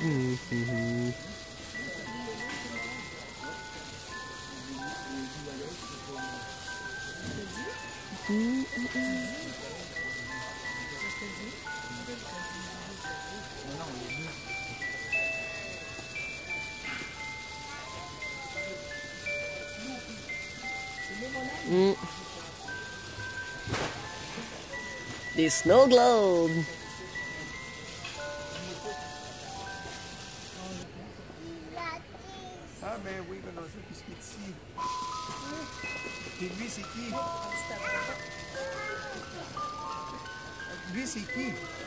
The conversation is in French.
Des snow globes. Ah ben oui, on a ça qui est ici. Et lui, c'est qui? Lui, c'est qui?